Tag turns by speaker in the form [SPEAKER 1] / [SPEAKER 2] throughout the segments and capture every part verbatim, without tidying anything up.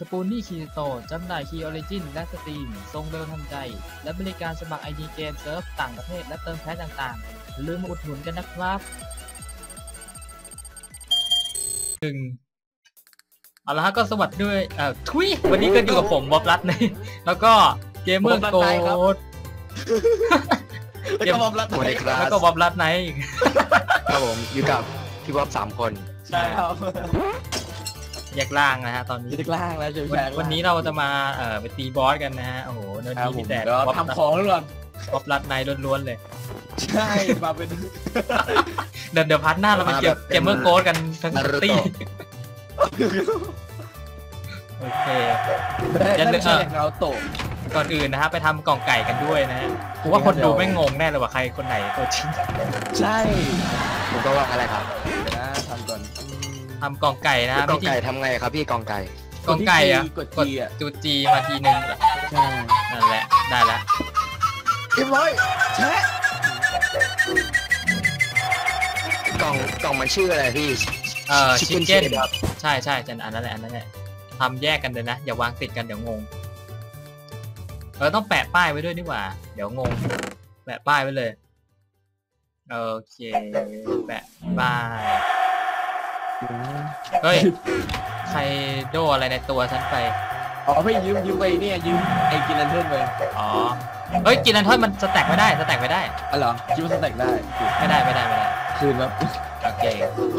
[SPEAKER 1] ปูนี่คีโตจำหน่ายคีย์ออริจินและสตรีมส่งเร็วทันใจและบริการสมัคร ไอ ดี เกมเซิร์ฟต่างประเทศและเติมแพ็คต่างๆอย่าลืมมาอุดหนุนกันนะครับหนึ่งเอาละฮะก็สวัสดีด้วยเอ่อทุยวันนี้ก็อยู่กับผมบ๊อบรัตน์นะแล้วก็เกมเมอร์โกด
[SPEAKER 2] แล้วก็บ๊อบรัตน์ไนท์
[SPEAKER 1] แล้วก็บ๊อบรัตน์ไนท์
[SPEAKER 3] ครับผมอยู่กับพี่บ๊อบสามคน
[SPEAKER 2] ใช่ครับ
[SPEAKER 1] แยกล่างนะฮะตอนนี้
[SPEAKER 2] แยกล่างแล้วใช่ไหม
[SPEAKER 1] วันนี้เราจะมาเอ่อไปตีบอสกันนะฮะโอ้โหเนิร์ดมีแต่
[SPEAKER 2] ทำของล้วน
[SPEAKER 1] บ๊อบรัตน์ไนท์ล้วนๆเลย
[SPEAKER 2] ใช่มาเป็น
[SPEAKER 1] เดี๋ยวเดี๋ยวพาร์ทหน้าเราไปเก็บเกมเมอร์โกดกันทั้งตีโอเค
[SPEAKER 2] ยันเรื่องเราโต
[SPEAKER 1] ก่อนอื่นนะฮะไปทำกล่องไก่กันด้วยนะฮะผมว่าคนดูไม่งงแน่เลยว่าใครคนไหนตัวจริง
[SPEAKER 2] ใช่
[SPEAKER 3] ผมก็ว่าอะไรครับ
[SPEAKER 2] นะทำก่อน
[SPEAKER 1] ทำกล่องไก่นะ
[SPEAKER 3] กล่องไก่ทำไงครับพี่กล่องไก่
[SPEAKER 1] กล่องไก่อะกดจูจีมาทีนึง
[SPEAKER 2] ใช่
[SPEAKER 1] นั่นแหละได้แล้ว
[SPEAKER 2] เรียบร้อยแชะ
[SPEAKER 3] กล่องกล่องมันชื่ออะไรพี่
[SPEAKER 1] เอ่อชิคเก้นใช่ใช่จันอันนั้นแหละอันนั้นแหละทำแยกกันเลยนะอย่าวางติดกันเดี๋ยวงงเออต้องแปะป้ายไว้ด้วยดีกว่าเดี๋ยวงงแปะป้ายไว้เลยโอเคแปะป้ายเฮ้ยใครโดอะไรในตัวฉันไป
[SPEAKER 2] อ๋อไม่ยืมยืมไปเนี่ยยืมไอ้กินลันเทิร์นไป
[SPEAKER 1] อ๋อเฮ้ยกินลันเทิร์นมันสแต็กไม่ได้สแต็กไม่ได้
[SPEAKER 2] อ๋อเหรอคิดว่าสแต็กได้
[SPEAKER 1] ไม่ได้ไม่ได้ไม่ได้
[SPEAKER 2] คืนแบบ
[SPEAKER 1] โอเค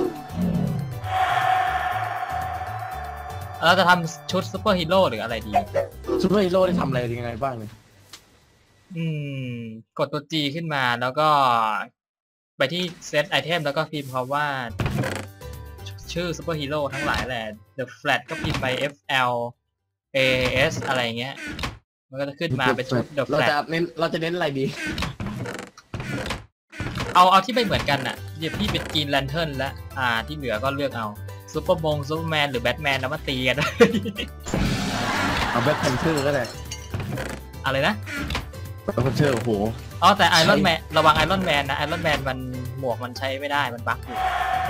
[SPEAKER 1] เราจะทำชุดซูเปอร์ฮีโร่หรืออะไรดี
[SPEAKER 2] ซูเปอร์ฮีโร่ได้ทำอะไรยังไงบ้างเนี่ย
[SPEAKER 1] อืมกดตัว G ขึ้นมาแล้วก็ไปที่เซตไอเทมแล้วก็พิมพ์คำว่าชื่อซูเปอร์ฮีโร่ทั้งหลายแหละ The Flash ก็พิมพ์ไป F L A S อะไรเงี้ยมันก็จะขึ้นมาเป็นชุด The Flash
[SPEAKER 2] เราจะเน้นเราจะเน้นอะไรดี
[SPEAKER 1] เอาเอาที่ไม่เหมือนกันน่ะเดี๋ยวพี่เป็นกรีนแลนเทิร์นและอ่าที่เหลือก็เลือกเอาซูเปอร์บงซูเปอร์แมนหรือแบทแมนแล้วมาตีกัน
[SPEAKER 2] เอาแบทแพนเทอร์ก็ได้
[SPEAKER 1] อะไรนะ
[SPEAKER 2] แบทแพนเทอร์โอ้โห
[SPEAKER 1] อ๋อแต่ไอรอนแมนระวังไอรอนแมนนะไอรอนแมนมันหมวกมันใช้ไม่ได้มันบั๊กอยู่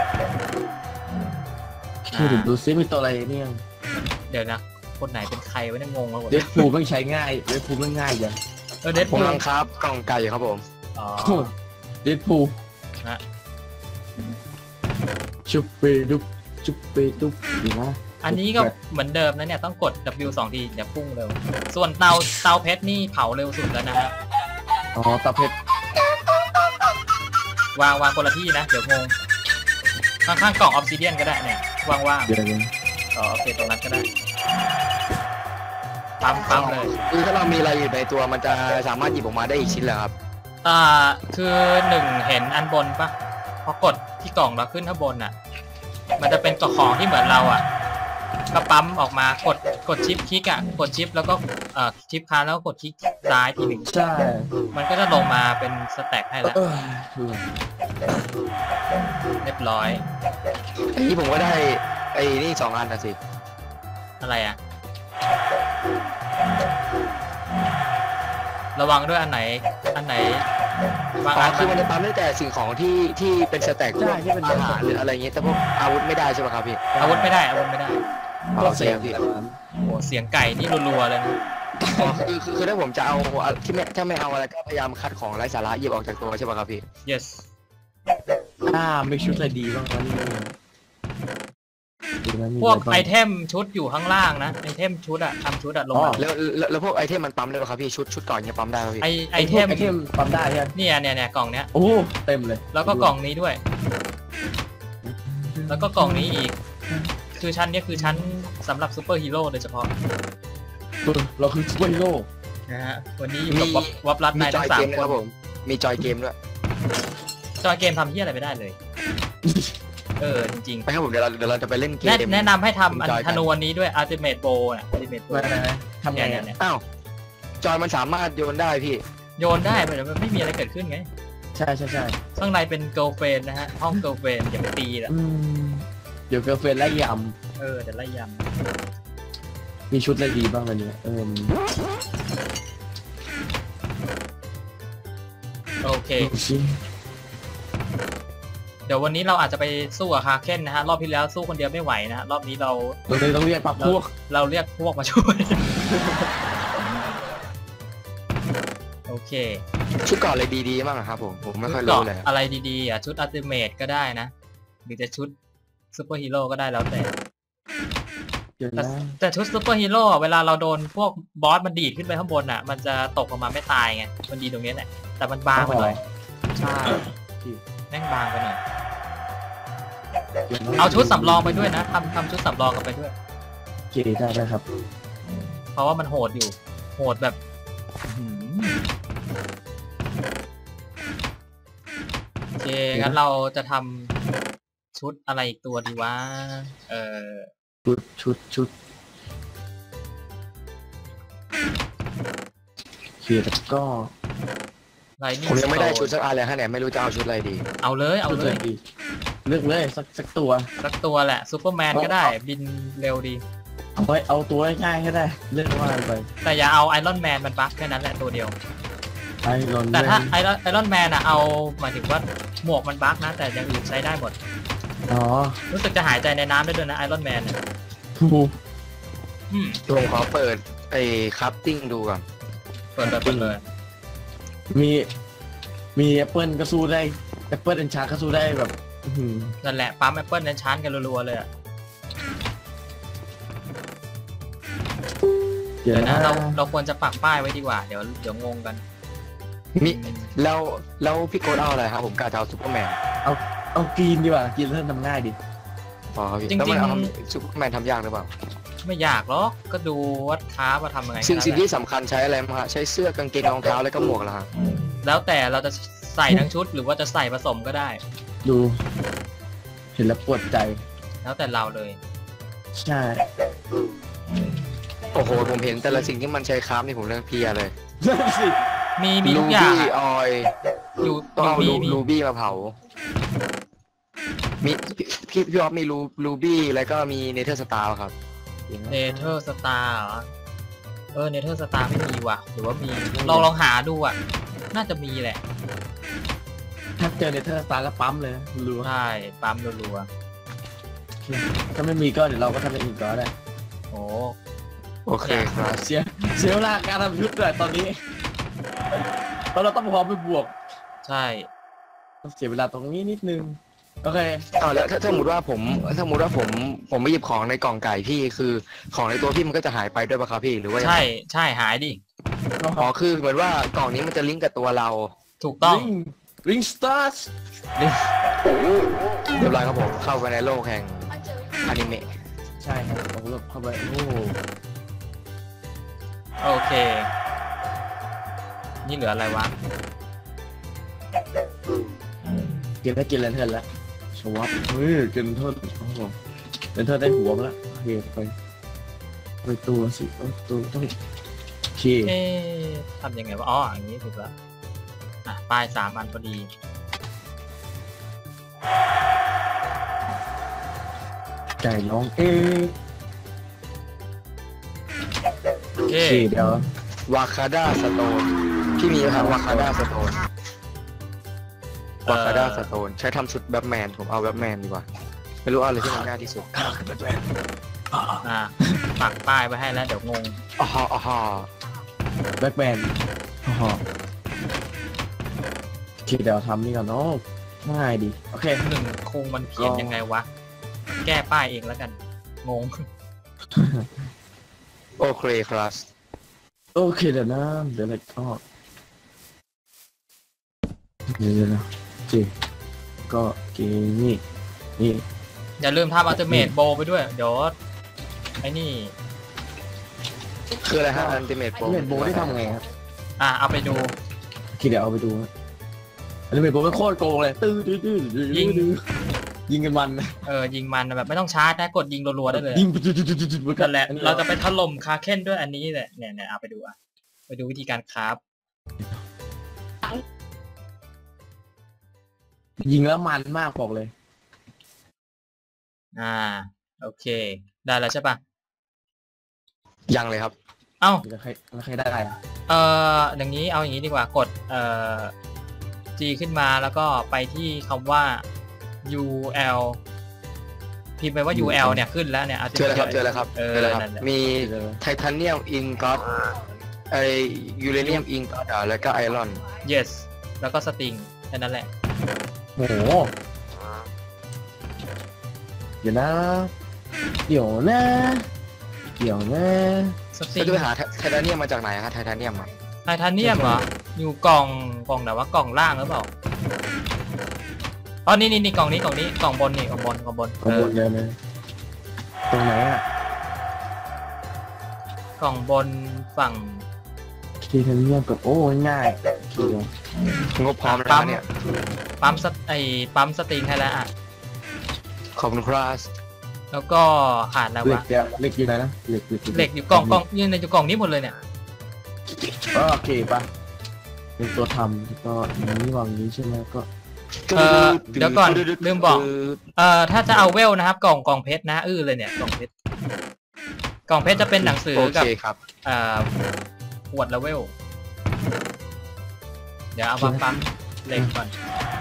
[SPEAKER 2] คือดูซิมีตัวอะไรเนี่ย
[SPEAKER 1] เดี๋ยวนะคนไหนเป็นใครวะเนี่ยงงแล้วหมด
[SPEAKER 2] เดดพูลไม่ใช้ง่ายเดดพูลไม่ง่ายยัง
[SPEAKER 1] เออเดดพูล
[SPEAKER 3] ครับกล่องไก่ครับผม
[SPEAKER 1] อ๋อ
[SPEAKER 2] เดดพูล
[SPEAKER 1] ฮะ
[SPEAKER 2] ชุบเปดุบชุบเปดุบดีนะ
[SPEAKER 1] อันนี้ก็เหมือนเดิมนะเนี่ยต้องกด W สองทีจะพุ่งเร็วส่วนเตาเตาเพชรนี่เผาเร็วสุดแล้วนะฮะ
[SPEAKER 2] อ๋อเตาเพชร
[SPEAKER 1] วางวางคนละที่นะเดี๋ยวงงข้างๆกล่องออฟซิเดียนก็ได้เนี่ยว่างๆอ๋อโอเคตรงนั้นก็ได้ปั๊มปั๊มเลย
[SPEAKER 3] คือถ้าเรามีอะไรอยู่ในตัวมันจะสามารถหยิบออกมาได้อีกชิ้นแล้วครับ
[SPEAKER 1] อ่าคือหนึ่งเห็นอันบนปะพอกดที่กล่องเราขึ้นข้างบนอ่ะมันจะเป็นกล่องของที่เหมือนเราอ่ะก็ปั๊มออกมากดกดชิปคลิกอ่ะกดชิปแล้วก็เอ่อชิปค้างแล้วก็กดคลิกซ้ายทีหนึ่ง
[SPEAKER 2] ใช่
[SPEAKER 1] มันก็จะลงมาเป็นสแต็กให้แล้วเรียบร้อย
[SPEAKER 3] อันนี้ผมก็ได้ไอ้นี่สองอันนะสิ
[SPEAKER 1] อะไรอ่ะระวังด้วยอันไหนอันไหน
[SPEAKER 3] บางอันคือมันจะปั๊มได้แต่สิ่งของที่ที่เป็นสแต็ก
[SPEAKER 2] ใช่ที่เป็น
[SPEAKER 3] อาหารหรืออะไรเงี้ยแต่พวกอาวุธไม่ได้ใช่ไหมครับพี่
[SPEAKER 1] อาวุธไม่ได้อาวุธไม่ได้
[SPEAKER 3] เสียงพี่
[SPEAKER 1] โอ้เสียงไก่นี่รัวๆเลย
[SPEAKER 3] คือคือถ้าผมจะเอาที่ไม่ถ้าไม่เอาอะไรก็พยายามคัดของไร้สาระหยิบออกจากตัวใช่ไหมครับพี่
[SPEAKER 1] yes
[SPEAKER 2] อ่าไม่ชุดอะไรดีบ้างวันนี้
[SPEAKER 1] พวกไอเทมชุดอยู่ข้างล่างนะไอเทมชุดอะทำชุดอะลงมา
[SPEAKER 3] แล้วแล้วพวกไอเทมมันปั๊มได้ไหมครับพี่ชุดชุดก่อนเนี่ยปั๊มได้ไหมพี่
[SPEAKER 1] ไอไอเทม
[SPEAKER 2] ไอเทมปั๊มได้ใช่ไหม
[SPEAKER 1] เนี่ยเนี่ยเนี่ยกล่องเนี้ย
[SPEAKER 2] โอ้เต็มเลย
[SPEAKER 1] แล้วก็กล่องนี้ด้วยแล้วก็กล่องนี้อีกคือชั้นนี้คือชั้นสำหรับซูเปอร์ฮีโร่โดยเฉพาะ
[SPEAKER 2] เราคือซูเปอร์ฮีโร่
[SPEAKER 1] นะฮะวันนี้อยู่กับวับรัดนายทั้งสามคน
[SPEAKER 3] ผมมีจอยเกมด้วย
[SPEAKER 1] จอยเกมทำที่อะไรไม่ได้เลยเออจริงๆ
[SPEAKER 3] ไปครับผมเดี๋ยวเราเดี๋ยวเราจะไปเล่นเกม
[SPEAKER 1] แนะนำให้ทำอันธนูวันนี้ด้วย Ultimate Bow อ่ะ Ultimate Bow
[SPEAKER 2] ทำไง
[SPEAKER 1] เนี่ย
[SPEAKER 3] อ้าวจอยมันสามารถโยนได้พี่
[SPEAKER 1] โยนได้แต่มันไม่มีอะไรเกิดขึ้นไง
[SPEAKER 2] ใช่ใช่ใช่
[SPEAKER 1] ข้างในเป็น Girlfriend นะฮะห้อง Girlfriend อย่าไปตีละ
[SPEAKER 2] เดี๋ยว Girlfriend ไล่ยำ
[SPEAKER 1] เออแต่ไล่ย
[SPEAKER 2] ำมีชุดอะไรดีบ้างวันนี้เออ
[SPEAKER 1] โอเคเดี๋ยววันนี้เราอาจจะไปสู้กับคาเคนนะฮะรอบที่แล้วสู้คนเดียวไม่ไหวนะฮะรอบนี้เรา
[SPEAKER 2] เราเลยต้องเรียกปักพวก
[SPEAKER 1] เราเรียกพวกมาช่วย โอเค
[SPEAKER 3] ชุดก่อนเลยดีๆบ้างอะครับผมผมไม่ค่อย
[SPEAKER 1] ชุด
[SPEAKER 3] รู้
[SPEAKER 1] เกาะ
[SPEAKER 3] เลย
[SPEAKER 1] อะไรดีๆอ่ะชุดอัลติเมทก็ได้นะหรือจะชุดซูเปอร์ฮีโร่ก็ได้แล้วแต่
[SPEAKER 2] เดี๋ยว
[SPEAKER 1] แต่
[SPEAKER 2] นะ
[SPEAKER 1] แต่ชุดซูเปอร์ฮีโร่เวลาเราโดนพวกบอสมันดีดขึ้นไปข้างบนอ่ะมันจะตกลงมาไม่ตายไงมันดีตรงนี้แหละแต่มันบางไปหน่อยใช่แม่งบางไปหน่อยเอาชุดสำรองไปด้วยนะทำทำชุดสำรองกันไปด้วย
[SPEAKER 2] โอเคได้ได้ครับ
[SPEAKER 1] เพราะว่ามันโหดอยู่โหดแบบอื้อหือโอเคงั้นเราจะทำชุดอะไรอีกตัวดีวะเออ
[SPEAKER 2] ชุดชุดชุดเขียนแล้วก็
[SPEAKER 1] ไรนี่
[SPEAKER 3] ผมยังไม่ได้ชุดสักอันเลยฮะเนี่ยไม่รู้จะเอาชุดอะไรดี
[SPEAKER 1] เอาเลยเอา
[SPEAKER 2] ชุด
[SPEAKER 1] เล
[SPEAKER 2] เลย ยดีเลือกเลยสักสักตัว
[SPEAKER 1] สักตัวแหละซูเปอร์แมนก็ได้บินเร็วดี
[SPEAKER 2] เอาไว้เอาตัวง่ายๆก็ได้เลือกว่าไป
[SPEAKER 1] แต่อย่าเอาไอรอนแมนมันบั๊กแค่นั้นแหละตัวเดียว
[SPEAKER 2] ไอรอน
[SPEAKER 1] แต่ถ้าไอรอนไอรอนแมนอะเอาหมายถึงว่าหมวกมันบั๊กนะแต่อย่างอื่นใช้ได้หมด
[SPEAKER 2] อ๋อ
[SPEAKER 1] รู้สึกจะหายใจในน้ำได้ด้วยนะไอรอนแมนเนี่ย
[SPEAKER 2] ถูก
[SPEAKER 1] อืม
[SPEAKER 3] ผมขอเปิดไอ้คัพติ้งดูก่อน
[SPEAKER 1] เปิดเลยเปิดเลย
[SPEAKER 2] มีมีแอปเปิลก็สู้ได้แอปเปิลเอ็นชาร์ก็สู้ได้แบบอื้อหือ
[SPEAKER 1] นั่นแหละปั๊มแอปเปิลนั้นชาร์จกันรัวๆเลยอะ
[SPEAKER 2] เดี๋ยว
[SPEAKER 1] เดี๋ยว
[SPEAKER 2] นะ
[SPEAKER 1] นะเราเราควรจะปักป้ายไว้ดีกว่าเดี๋ยวเดี๋ยวงงกัน
[SPEAKER 3] มีแล้วแล้วพี่โกดเอาอะไรครับผมกะจะเอาซูเปอร์แมน
[SPEAKER 2] เอากรีนดีกว่ากรีนเริ่มทำง่ายดิ
[SPEAKER 3] อ๋อพี่
[SPEAKER 1] จริงๆ
[SPEAKER 3] แล้วมันเอาซูเปอร์แมนทำยากหรือเปล่า
[SPEAKER 1] ไม่ยากหรอกก็ดูว่าค้ามาทำยังไง
[SPEAKER 3] สิ่ง
[SPEAKER 1] แค่
[SPEAKER 3] สิ่ง
[SPEAKER 1] นั้นแห
[SPEAKER 3] ที่
[SPEAKER 1] ละ
[SPEAKER 3] สำคัญใช้อะไรมาฮะใช้เสื้อกางเกงรองเท้าแล้วก็หมวกละฮะ
[SPEAKER 1] แล้วแต่เราจะใส่ทั้งชุดหรือว่าจะใส่ผสมก็ได้
[SPEAKER 2] ดู เห็นแล้วปวดใจ
[SPEAKER 1] แล้วแต่เราเลย
[SPEAKER 2] ใช่
[SPEAKER 3] โอ้โหผมเห็นแต่ละสิ่งที่มันใช้คราฟนี่ผมเรื่องเพลียเลย
[SPEAKER 2] นั่นสิ
[SPEAKER 1] มีมี
[SPEAKER 3] ลู
[SPEAKER 1] ทุกอย่าง
[SPEAKER 3] บี้
[SPEAKER 1] อะ
[SPEAKER 3] ออย
[SPEAKER 1] อยู่
[SPEAKER 3] ต้องเอา
[SPEAKER 1] มี
[SPEAKER 3] ลู
[SPEAKER 1] มี
[SPEAKER 3] ลูบี้มาเผา มีพี่พี่ออฟมีลูลูบี้แล้วก็มีเนเธอร์สตาร์ครับ
[SPEAKER 1] เนเธอร์สตาร์เหรอเออเนเธอร์สตาร์ไม่มีว่ะหรือว่ามีลองลองหาดูอ่ะ น่าจะมีแหละ
[SPEAKER 2] ถ้าเจอเนเธอร์สตาร์ก็ปั๊มเลยนะรู้
[SPEAKER 1] ใช่ปั๊มรัว
[SPEAKER 2] ถ้าไม่มีก็เดี๋ยวเราก็ทำเป็นอื่นก็ได้
[SPEAKER 1] ๆโอ้
[SPEAKER 3] โอเคครับ
[SPEAKER 2] เสียเสียเวลาการทำชุดเลยตอนนี้เพราะเราต้องพร้อมไปบวก
[SPEAKER 1] ใช่
[SPEAKER 2] ต้องเสียเวลาตรงนี้นิดนึงโอเค
[SPEAKER 3] เอาแล้วถ้าถ้าสมมติว่าผมถ้าสมมติว่าผมผมไม่หยิบของในกล่องไก่พี่คือของในตัวพี่มันก็จะหายไปด้วยป่ะครับพี่หรือว่ายังไง
[SPEAKER 1] ใช่ใช่หายดิ
[SPEAKER 3] อ๋อคือเหมือนว่ากล่องนี้มันจะลิงก์กับตัวเรา
[SPEAKER 1] ถูกต้อง
[SPEAKER 2] ริงริงสตาร์
[SPEAKER 3] เรียบร้อยครับผมเข้าไปในโลกแห่งอนิเมะ
[SPEAKER 2] ใช่ครับผมเลือกเข้าไปโอ้
[SPEAKER 1] โอเค นี่เหลืออะไรวะ
[SPEAKER 2] กินได้กินแลนเทิร์นแล้วชวับเฮ้ยกินเทิร์นโอ้โหแลนเทิร์นได้หัวมาแล้วโอเคไปไปตัวสิเออตัวต้องโอเค
[SPEAKER 1] เอ๊ะทำยังไงวะอ๋ออย่างนี้ถูกแล้วอ่ะป้ายสามอันพอดี
[SPEAKER 2] ไก่ร้องเอ๊ะ
[SPEAKER 1] โอเค
[SPEAKER 2] โอเคเดี๋ยว
[SPEAKER 3] วาคาด้าสโตนพี่มีไหมครับวาคาด้าสโตนวาคาด้าสโตนใช้ทำชุดแบทแมนผมเอาแบทแมนดีกว่าไม่รู้เอาอะไรที่มันง่ายที่สุด
[SPEAKER 1] อ่ะปักป้ายไว้ให้แล้วเดี๋ยวงง
[SPEAKER 3] อ๋ออ๋อ
[SPEAKER 2] แบ็กแมนอ๋อโอเคเดี๋ยวทำนี่ก่อนเนาะง่ายดีโอเค
[SPEAKER 1] หนึ่งคงมันเขียนยังไงวะ แก้ป้ายเองแล้วกัน งง
[SPEAKER 3] โอเคครับ
[SPEAKER 2] โอเคเดี๋ยวนะเดี๋ยวอะไรก็เดี๋ยวนะเจก็เกมนี่นี่
[SPEAKER 1] อย่าลืมทำอัลเทอร์เมทโบไปด้วย เดี๋ยวไอ้นี่
[SPEAKER 3] คืออะไรฮะอันติเมทโปร
[SPEAKER 2] เมดโบได้ทำไงครับ
[SPEAKER 1] อ่ะเอาไปดู
[SPEAKER 2] โอเคเดี๋ยวเอาไปดูนะอันนี้เมดโบไม่โคตรโกงเลยตื้อตื้อตื้อตื้อ
[SPEAKER 1] ยิง
[SPEAKER 2] ยิงกันมัน
[SPEAKER 1] เออยิงมันแบบไม่ต้องชาร์จนะกดยิงรัวๆได้เลย
[SPEAKER 2] ยิงตื้อตื้อตื้อตื้อ
[SPEAKER 1] นั่นแหละเราจะไปถล่มคาเคนด้วยอันนี้แหละเนี่ยเนี่ยเอาไปดูอ่ะไปดูวิธีการคราฟ
[SPEAKER 2] ยิงแล้วมันมากบอกเลย
[SPEAKER 1] อ่าโอเค ได้แล้วใช่ปะ
[SPEAKER 3] ยังเลยครับ
[SPEAKER 1] เอ้า
[SPEAKER 2] แล้วใครแล้วใครได้อะ
[SPEAKER 1] เอ่ออย่างนี้เอาอย่างนี้ดีกว่ากดเอ่อ G ขึ้นมาแล้วก็ไปที่คำว่ายู แอล พิมพ์ไปว่า ยู แอล เนี่ยขึ้นแล้วเนี่ย
[SPEAKER 3] เจอแล้วครับเจอแล้วครับ
[SPEAKER 1] เออ
[SPEAKER 3] เจอแล้วครับ
[SPEAKER 1] นั่นแหละ
[SPEAKER 3] มีไทเทเนียมอิงก็อตไอยูเรเนียมอิงก็อตแล้วก็ไอรอน
[SPEAKER 1] yes แล้วก็สติงแค่นั้นแหละ
[SPEAKER 2] โอ้โหเดี๋ยวนะ เดี๋ยวนะ เดี๋ยวนะ
[SPEAKER 1] สติ
[SPEAKER 3] จะ
[SPEAKER 1] ง
[SPEAKER 3] ไปหาไทเทเนียมมาจากไหนครับไทเทเนียมอ่ะ
[SPEAKER 1] ไทเทเนียมเหรอ อยู่กล่องกล่องไหนวะกล่องล่างหรือเปล่าอ๋อนี่นี่นี่กล่องนี้กล่องนี้กล่องบนนี่กล่องบนกล่องบน
[SPEAKER 2] ขบวนเลยนะตรงไหนอ่ะ
[SPEAKER 1] กล่องบนฝั่ง
[SPEAKER 2] ทีเทเนียมกับโอ้ง่ายโอเค
[SPEAKER 3] งบพร้อมแล้ว
[SPEAKER 1] ปั๊ม
[SPEAKER 3] นะเนี่ย
[SPEAKER 1] ปั๊มสไอปั๊มสติงให้แล้วอ่ะ
[SPEAKER 3] ขอบคุณครับ
[SPEAKER 1] แล้วก็ขาดแล้ว
[SPEAKER 2] เหล็
[SPEAKER 1] วะ
[SPEAKER 2] กเดียวเหล็กอยู่ไหนนะเหล็กเหล็ก
[SPEAKER 1] เหล็กอยู่กล่องกล่องยืนในอยู่กล่องนี้หมดเลยเนี่ย
[SPEAKER 2] อ๋อโอเคป่ะเป็นตัวทำแล้วก็อย่างนี้วางนี้ใช่ไหมก็
[SPEAKER 1] เออเดี๋ยวก่อนลืมบอก เอ่อถ้าจะเอาเวลนะครับกล่องกล่องเพชรนะอื้อเลยเนี่ยกล่องเพชรกล่องเพชรจะเป็นหนังสือ
[SPEAKER 3] โอ
[SPEAKER 1] กับ
[SPEAKER 3] เคครับ
[SPEAKER 1] เอ่อขวดละเวล เดี๋ยวเอามาปั๊มเหล็กก่อน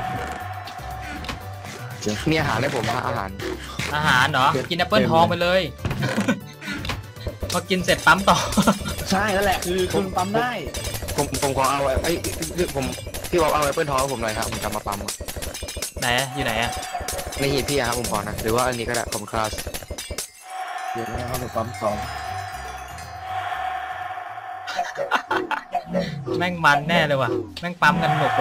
[SPEAKER 3] มีอาหารให้ผมฮะอาหาร
[SPEAKER 1] อาหารเหรอกินแอปเปิลทองไปเลย พอกินเสร็จปั๊มต่อ
[SPEAKER 2] ใช่นั่นแหละคือคุณปั๊มได้
[SPEAKER 3] ผมผมขอเอาไอ้ไอ้ผมพี่บอกเอาแอปเปิลทองให้ผมหน่อยครับผมจะมาปั๊ม
[SPEAKER 1] ไหนอะอยู่ไหนอะ
[SPEAKER 3] ในหีบพี่ครับผมขอนะหรือว่าอันนี้ก็ได้ผมคลาส
[SPEAKER 2] เดี๋ยวนะครับผมปั๊มสอง
[SPEAKER 1] แม่งมันแน่เลยว่ะแม่งปั๊มกันหนุกเลย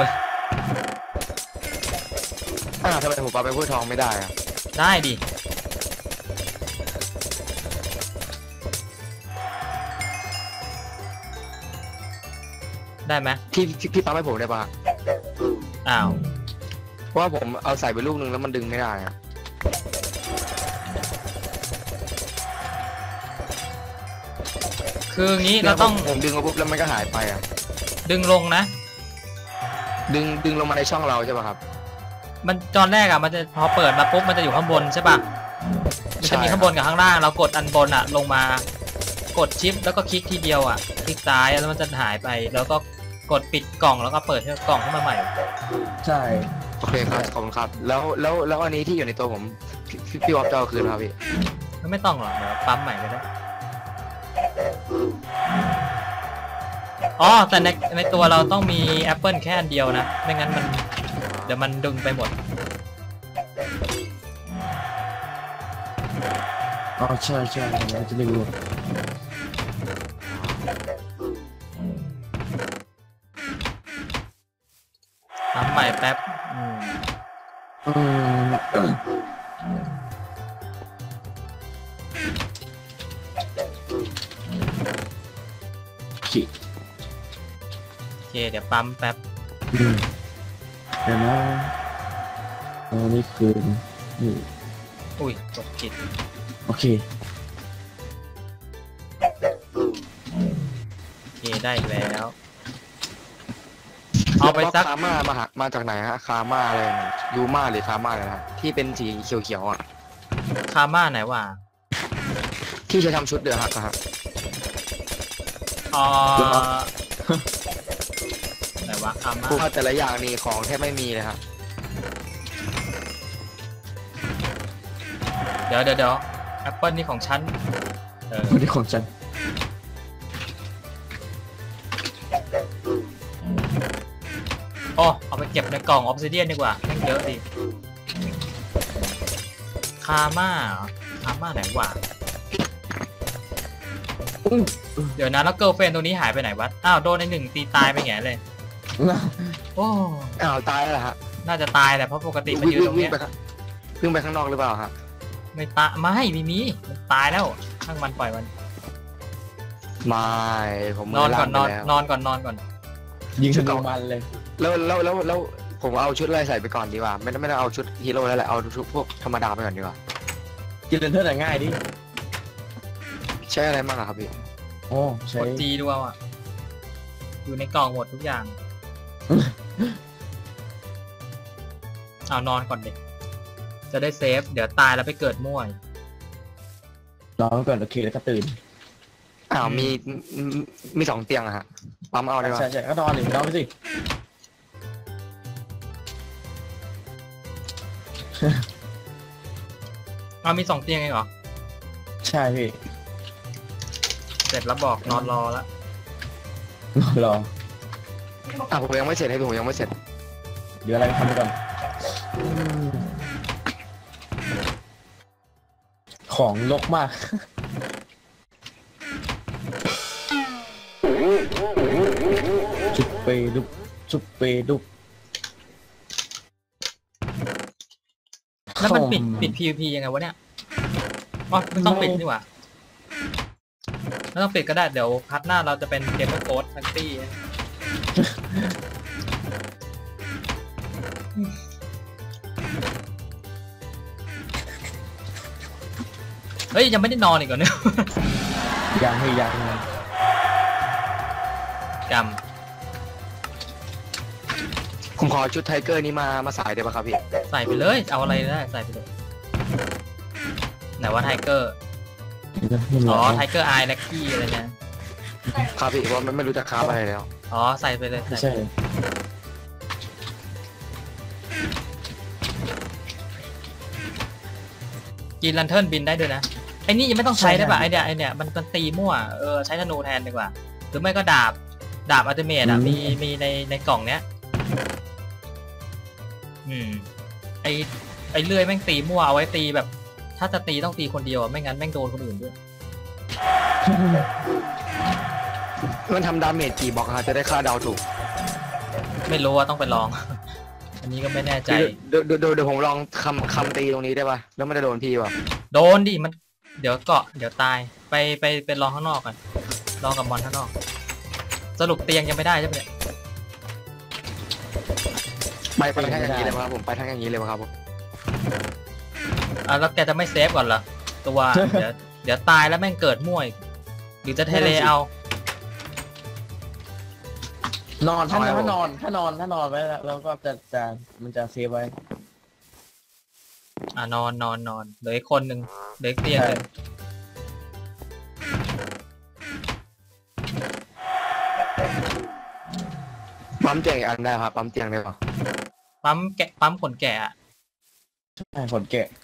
[SPEAKER 3] อ้าวทำไมผมปั๊มแอปเปิลทองไม่ได้อะ
[SPEAKER 1] ได้ดิได้ไหม
[SPEAKER 3] พี่พี่พี่ปั๊มให้ผมได้ปะ
[SPEAKER 1] อ้าว
[SPEAKER 3] เพราะว่าผมเอาใส่ไปลูกนึงแล้วมันดึงไม่ได้อะ
[SPEAKER 1] คืองี้เราต้อง
[SPEAKER 3] ผมดึงมาปุ๊บแล้วมันก็หายไปอ่ะ
[SPEAKER 1] ดึงลงนะ
[SPEAKER 3] ดึงดึงลงมาในช่องเราใช่ป่ะครับ
[SPEAKER 1] มันตอนแรกอะมันจะพอเปิดมาปุ๊บมันจะอยู่ข้างบนใช่ป่ะมันจะมีข้างบนกับข้างล่างเรากดอันบนอะลงมากดชิปแล้วก็คลิกทีเดียวอะคลิกซ้ายแล้วมันจะหายไป แล้วก็กดปิดกล่องแล้วก็เปิดกล่องขึ้นมาใหม่
[SPEAKER 2] ใช่
[SPEAKER 3] โอเคครับขอบคุณครับแล้วแล้วแล้วอันนี้ที่อยู่ในตัวผมพี่พี่พี่วอฟจะเอาคืนไหมครับพี่
[SPEAKER 1] ไม่ต้องหรอกเดี๋ยวปั๊มใหม่ก็ได้อ๋อแต่ในในตัวเราต้องมีแอปเปิลแค่อันเดียวนะไม่งั้นมันเดี๋ยวมันดึงไปหมด
[SPEAKER 2] อ๋อใช่ใช่เราจะดึงลง
[SPEAKER 1] ปั๊มใหม่แป๊บอืม
[SPEAKER 2] อืมโอเค
[SPEAKER 1] โอเคเดี๋ยวปั๊มแป๊บ
[SPEAKER 2] อืมเดี๋ยวนะอันนี้คือนี่
[SPEAKER 1] อุ้ยกดผิด
[SPEAKER 2] โอเค
[SPEAKER 1] โอเคได้อีกแล้ว เอาไปสัก
[SPEAKER 3] คาม่ามาหามาจากไหนฮะคาม่าอะไรเนี่ยยูม่าหรือคาม่าเลยนะที่เป็นสีเขียวๆอ่ะ
[SPEAKER 1] คาม่าไหนวะ
[SPEAKER 3] ที่ใช้ทำชุดเดือดฮักอะฮะ
[SPEAKER 1] อ๋อไหนวะคาม่า
[SPEAKER 3] พวกแต่ละอย่างนี่ของแทบไม่มีเลยครับ
[SPEAKER 1] เดี๋ยวเดี๋ยวเดี๋ยวแอปเปิลนี่ของฉันเออ
[SPEAKER 2] ไม่ได้ของฉัน
[SPEAKER 1] อ๋อเอาไปเก็บในกล่องออฟซิเดียนดีกว่าแม่งเยอะดิคาม่าเหรอคาม่าไหนวะเดี๋ยวนะแล้วเกิร์ลเฟนตัวนี้หายไปไหนวะอ้าวโดนในหนึ่งตีตายไปแง่เลยโอ้
[SPEAKER 3] อ้าวตายแล้วฮะ
[SPEAKER 1] น่าจะตายแหละเพราะปกติมัน
[SPEAKER 3] วิ่ง
[SPEAKER 1] อยู่ตรง
[SPEAKER 3] วิ่
[SPEAKER 1] เนี้
[SPEAKER 3] ง
[SPEAKER 1] ย
[SPEAKER 3] ไปข้างวิ่งไปข้างนอกหรือเปล่าฮะ
[SPEAKER 1] ไม่ตายไม่มีมีมันตายแล้วช่างมันปล่อยมัน
[SPEAKER 3] ไม่ผม
[SPEAKER 1] นอนก่อนน
[SPEAKER 3] มื
[SPEAKER 1] อน
[SPEAKER 3] ล่างไปแล้ว
[SPEAKER 1] นอนก่อนนอนก่อน
[SPEAKER 2] ยิงธนูมันเลย
[SPEAKER 3] แล้วแล้วแล้วแล้วผมเอาชุดอะไรใส่ไปก่อนดีกว่าไม่ต้องไม่ต้องเอาชุดฮีโร่แล้วแหละเอาชุดพวกธรรมดาไปก่อนดีกว่า
[SPEAKER 2] กินเลนเทอร์ง่ายดิ
[SPEAKER 3] ใช้อะไรบ้างอะครับพี่
[SPEAKER 2] โอ้ใช้
[SPEAKER 1] กดจีดูเอาอ่ะอยู่ในกล่องหมดทุกอย่าง เอานอนก่อนเด็กจะได้เซฟเดี๋ยวตายแล้วไปเกิดมั่ว
[SPEAKER 2] รอไว้ก่อนโอเคแล้วก็ตื่น
[SPEAKER 3] อ้าวมีมีมีสองเตียงอะฮะปั๊มเอาได้ปะ
[SPEAKER 2] ใช่ใช่ก็นอนหนึ่งนอนไปสิ
[SPEAKER 1] เอามีสองเตียงเองเหรอ
[SPEAKER 2] ใช่พี่
[SPEAKER 1] เสร็จแล้วบอกนอนรอแล้ว
[SPEAKER 2] รอ
[SPEAKER 3] อ่ะผมยังไม่เสร็จให้ผมยังไม่เสร็จ
[SPEAKER 2] เดี๋ยวอะไรทำไปก่อนของลกมากจุบเปดุบจุบเปดุบ
[SPEAKER 1] แล้วมันปิดปิด พี วี พี ยังไงวะเนี่ยอ๋อไม่ต้องปิดดีกว่าไม่ต้องปิดก็ได้เดี๋ยวพัดหน้าเราจะเป็นเกมเมอร์โค้ดแท็กซี่เฮ้ยยังไม่ได้นอนอีกเหรอเนี่ย
[SPEAKER 2] ยังให้ยังนะ
[SPEAKER 1] กรรม
[SPEAKER 3] ผมขอชุดไทเกอร์นี้มามาใส่ได้ปะครับพี่
[SPEAKER 1] ใส่ไปเลยเอาอะไรได้ใส่ไปเลยไหนว่าไทเกอร์อ๋อไทเกอร์ไอแล็กกี้อะไรเนี่ย
[SPEAKER 3] ครับพี่เพราะมันไม่รู้จะคราฟอะไรแล้ว
[SPEAKER 1] อ๋อใส่ไปเลย
[SPEAKER 2] ไม่
[SPEAKER 1] ใส่
[SPEAKER 2] ใช่
[SPEAKER 1] กินลันเทิร์นบินได้ด้วยนะไอ้นี่ยังไม่ต้องใช้ได้ป่ะไอเนี้ยไอเนี้ยมันมันตีมั่วเออใช้ธนูแทนดีกว่าหรือไม่ก็ดาบดาบอัลติเมทอ่ะมีมีในในกล่องเนี้ยอืมไอไอเลื่อยแม่งตีมั่วเอาไว้ตีแบบ ถ้าจะตีต้องตีคนเดียวไม่งั้นแม่งโดนคนอื่นด้วย
[SPEAKER 3] มันทำดาเมจกี่บล็อกฮะจะได้ค่าเดาถูก
[SPEAKER 1] ไม่รู้ว่าต้องไปลอง อันนี้ก็ไม่แน่ใจ
[SPEAKER 3] เดี๋ยวเดี๋ยวเดี๋ยวเดี๋ยวผมลองคำคำตีตรงนี้ได้ปะแล้วมันจะโดนพี่ปะ
[SPEAKER 1] โดนดิมันเดี๋ยวเกาะเดี๋ยวตายไปไปไปลองข้างนอกก่อนลองกับมอนข้างนอก สรุปเตียงยังไม่ได้ใช่ไหมเนี่ย
[SPEAKER 3] ไปไปทางอย่างนี้เลยปะครับผมไปทางอย่างนี้เลยปะครับผม
[SPEAKER 1] อ่ะแล้วแกจะไม่เซฟก่อนเหรอตัว เดี๋ยวเดี๋ยวตายแล้วแม่งเกิดมั่วอีกหรือจะเทเลเอา
[SPEAKER 2] นอนถ้าถ้านอนถ้านอนถ้านอนไว้แล้วก็จะจะมันจะเซฟไว้
[SPEAKER 1] อ่ะนอนนอนนอนเหลืออีกคนหนึ่งเหลืออีกเตียงหนึ่ง
[SPEAKER 3] ปั๊มเตียงอีกอันได้ครับปั๊มเตียงได้ปะ
[SPEAKER 1] ปั๊มแกะปั๊มขนแกะอะ
[SPEAKER 2] ใช่ขนแกะ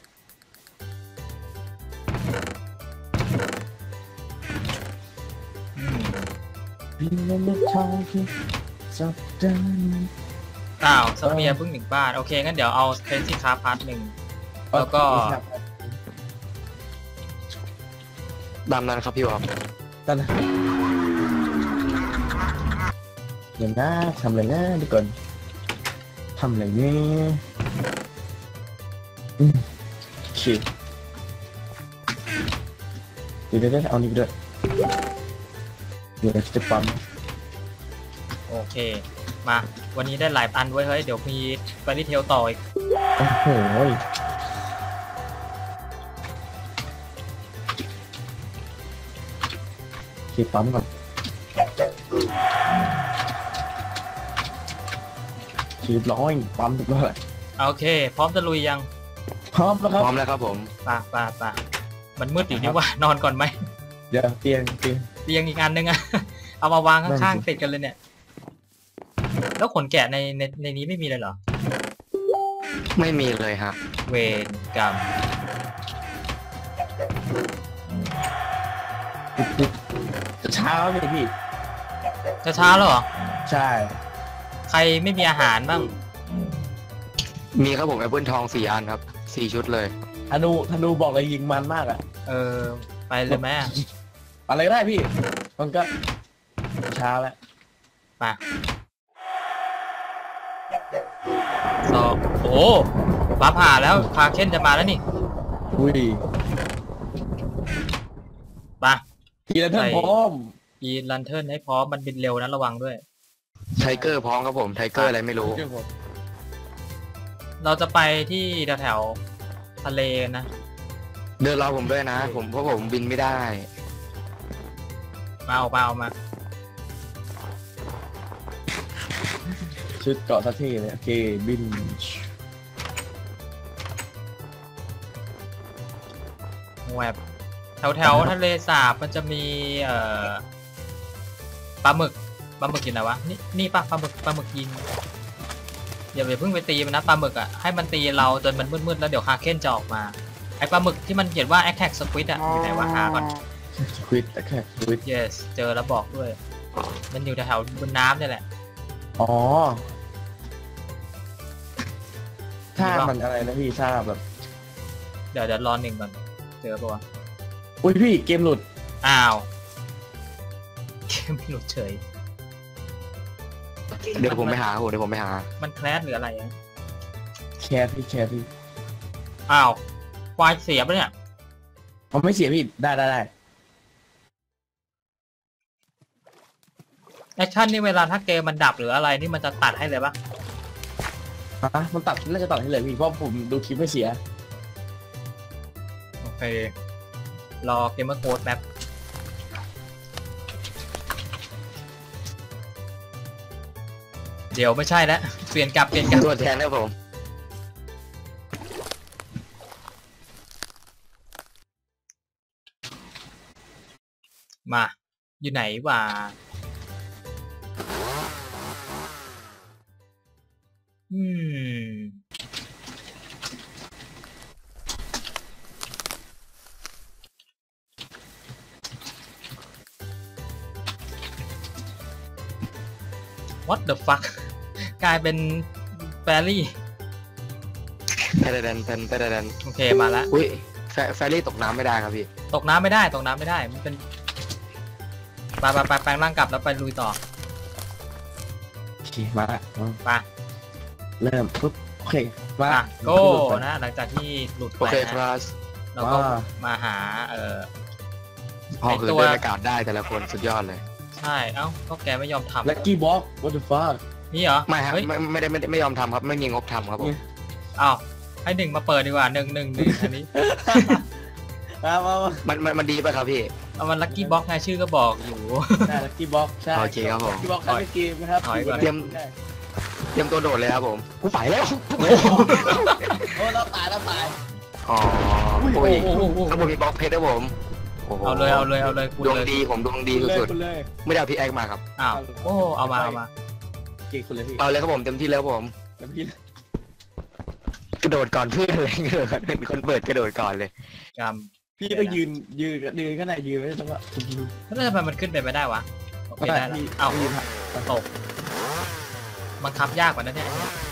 [SPEAKER 1] อืม
[SPEAKER 2] บินในทางที่สัปดาห์นี้
[SPEAKER 1] อ้าวสเปียร์เพิ่งหนึ่งบ้านโอเคงั้นเดี๋ยวเอาเฟนซี่คาร์พาร์ทหนึ่งแล้วก็
[SPEAKER 3] ตามนั้นครับพี่วอม
[SPEAKER 2] ตอนนั้นเดี๋ยวนะทำอะไรนะเดี๋ยวก่อนทำอะไรเนี่ยอืมโอเคเดี๋ยวเดี๋ยวเอานี่ไปด้วยเดี๋ยวจะปั๊ม
[SPEAKER 1] โอเคมาวันนี้ได้หลายอันไว้เฮ้ยเดี๋ยวมีฟาริเทลต่ออีก
[SPEAKER 2] โอ้โหโอเคปั๊มก่อนขีดร้อยปั๊มถูกแล้วแหละ
[SPEAKER 1] โอเค พร้อมจะลุยยัง
[SPEAKER 2] พร้อมแล้วค
[SPEAKER 3] พ
[SPEAKER 2] รับ
[SPEAKER 3] ร้อมแล้วครับผม
[SPEAKER 1] ป่ะป่ะป่ะมันมืดอยู่นี่ว่านอนก่อนไหม
[SPEAKER 2] เดี๋ยวเตียงเตียง
[SPEAKER 1] เตียงอีกอันนึงอะ เอามาวาง
[SPEAKER 2] นั่น
[SPEAKER 1] ข้าง
[SPEAKER 2] สิ
[SPEAKER 1] ๆติดกันเลยเนี่ย แล้วขนแกะในในในนี้ไม่มีเลยเหรอ
[SPEAKER 3] ไม่มีเลยฮะ
[SPEAKER 1] เวรกรรม
[SPEAKER 2] จะเช้าเลยพี่
[SPEAKER 1] จะเช้าแล้วเหรอ
[SPEAKER 2] ใช่
[SPEAKER 1] ใครไม่มีอาหารบ้าง
[SPEAKER 3] มีครับผมแอปเปิลทองสี่อันครับสี่ชุดเลย
[SPEAKER 2] ธนูธนูบอกเลยยิงมันมากอะ
[SPEAKER 1] เออ ไปเลยไหมอะ
[SPEAKER 2] อะไรก็ได้พี่ มันก็เช้าแล้ว
[SPEAKER 1] ไปสองโอ้ฟ้าผ่าแล้วพาเค้นจะมาแล้วนี่
[SPEAKER 2] อุ้ย
[SPEAKER 1] ไป
[SPEAKER 2] ทีละเท่านพร้อม
[SPEAKER 1] ยีลันเทิร์นให้พร้อมมันบินเร็วนะระวังด้วย
[SPEAKER 3] ไทเกอร์พร้อมครับผมไทเกอร์อะไรไม่รู้
[SPEAKER 2] เรื่องผม
[SPEAKER 1] เราจะไปที่แถวๆทะเลนะ
[SPEAKER 3] เดินรอผมด้วยนะ ผมเพราะผมบินไม่ได้
[SPEAKER 1] มาเอามาเอามา
[SPEAKER 2] ชุดเกาะสักที่เลยโอเคบิน
[SPEAKER 1] แวบแถวแถวๆทะเลสาบมันจะมีเอ่อปลาหมึกปลาหมึกอยู่ไหนวะนี่นี่ปะปลาหมึกปลาหมึกยิงอย่าไปเพิ่งไปตีมันนะปลาหมึกอ่ะให้มันตีเราจนมันมืดๆแล้วเดี๋ยวคาเคนจะออกมาไอปลาหมึกที่มันเขียนว่า attack squid อ่ะอยู่ไหนวะหาก่อน
[SPEAKER 2] สควิดแค่สควิด
[SPEAKER 1] yes เจอแล้วบอกด้วยมันอยู่แถวๆบนน้ำนี่แหละ
[SPEAKER 2] อ๋อถ้ามันอะไรนะพี่ถ้าแบบ
[SPEAKER 1] เดี๋ยวเดี๋ยวรอหนึ่งก่อนเจอปะวะ
[SPEAKER 2] อุ้ยพี่เกมหลุด
[SPEAKER 1] อ้าวเกมหลุดเฉย
[SPEAKER 3] เดี๋ยวผมไปหาโหเดี๋ยวผมไปหา
[SPEAKER 1] มันแคลสหรืออะไรอ่ะ
[SPEAKER 2] แคร์พี่แคร์พี่
[SPEAKER 1] อ้าวไฟล์เสียปะเนี่ย
[SPEAKER 2] ผมไม่เสียพี่ได้ได้ได้
[SPEAKER 1] แอคชั่นนี่เวลาถ้าเกมมันดับหรืออะไรนี่มันจะตัดให้เลยปะ
[SPEAKER 2] ฮะมันตัดน่าจะตัดให้เลยพี่เพราะผมดูคลิปไม่เสีย
[SPEAKER 1] โอเครอเกมเมอร์โค้ดแป๊บเดี๋ยวไม่ใช่แล้วเปลี่ยนกลับเปลี่ยนกลับ
[SPEAKER 3] ตัวแทนนะผม
[SPEAKER 1] มาอยู่ไหนวะอืมwhat the fuck กลายเป็นแฟรี่
[SPEAKER 3] แพดแดนแพนแพดแดน
[SPEAKER 1] โอเคมาแล้ว
[SPEAKER 3] อุ้ยแฟแฟรี่ตกน้ำไม่ได้ครับพี่
[SPEAKER 1] ตกน้ำไม่ได้ตกน้ำไม่ได้มันเป็นไปไปไปแปลงร่างกลับแล้วไปลุยต่อ
[SPEAKER 2] โอเคมาละ
[SPEAKER 1] ไป
[SPEAKER 2] เริ่มปุ๊บโอเคมา
[SPEAKER 1] อ่ะโก้นะหลังจากที่หลุด
[SPEAKER 3] โอ
[SPEAKER 1] ไป
[SPEAKER 3] เคค
[SPEAKER 1] นะ
[SPEAKER 3] รับ
[SPEAKER 1] เราก็มาหาเออ
[SPEAKER 3] พอคือ
[SPEAKER 1] ไอ้ตัว
[SPEAKER 3] เดินอากาศได้แต่ละคนสุดยอดเลย
[SPEAKER 1] ใช่เอ้าก็แกไม่ยอมทำ
[SPEAKER 2] ลักกี้บ็อก what the fuck
[SPEAKER 1] นี่เหรอ
[SPEAKER 3] ไม่ครับ
[SPEAKER 1] เฮ้ย
[SPEAKER 3] ไม่ไม่ได้ไม่ได้ไม่ยอมทำครับไม่มีงบทำครับผม
[SPEAKER 1] อ้าวให้หนึ่งมาเปิดดีกว่าหนึ่งหนึ่งหนึ่งอันนี้
[SPEAKER 2] มามามา
[SPEAKER 3] มันมันมันดีป่ะครับพี่
[SPEAKER 1] เอามันลัคกี้บ็อกไงชื่อก็บอกอยู่
[SPEAKER 2] ใช่ลักกี้บ็อกใช่
[SPEAKER 3] โอเคครับผม
[SPEAKER 2] ลักกี้บ็อกใช้ในเกมนะครับ
[SPEAKER 1] ถอยก่อน
[SPEAKER 3] เตรียม เตรียมตัวโดดเลยครับผมกูไปแล้ว
[SPEAKER 2] โอ้เราตายเราตาย
[SPEAKER 3] อ๋อ
[SPEAKER 2] อุ้ย
[SPEAKER 3] โอ้ย
[SPEAKER 1] โอ้โห
[SPEAKER 3] ข้างบนมีบล็อกเพชรครับผมโอ้โห
[SPEAKER 1] เอาเลยเอาเลยเอาเลยคุณ
[SPEAKER 3] ดวง
[SPEAKER 1] เลย
[SPEAKER 3] ดีผมดวงดี
[SPEAKER 2] คุณเลย
[SPEAKER 3] สุด
[SPEAKER 2] คุณเลย
[SPEAKER 3] ๆไม่ได้เอาพี่แอ็กมาครับ
[SPEAKER 1] อ้าวโอ้เอามาเอามา
[SPEAKER 2] เก่งคุณเลยพี่
[SPEAKER 3] เอาเลยครับผมเต็มที่แล้วครับผม
[SPEAKER 2] แล้วพี่
[SPEAKER 3] กระโดดก่อนเพื่อนเลยกระโดดก่อนเป็นคนเปิดกระโดดก่อนเลย
[SPEAKER 1] กรรม
[SPEAKER 2] พี่ต้องยืนยืนยืนก็ได้ยืนไม่ต้องว่า
[SPEAKER 1] แล้วทำไมมันขึ้นไปไม่ได้วะโอเค
[SPEAKER 2] ไม่ได้
[SPEAKER 1] ได้แล้ว
[SPEAKER 2] พี่
[SPEAKER 1] อ้าว
[SPEAKER 2] ยืนฮะ
[SPEAKER 1] ตกบังคับยากกว่านั้นเนี่ยอันเนี้ย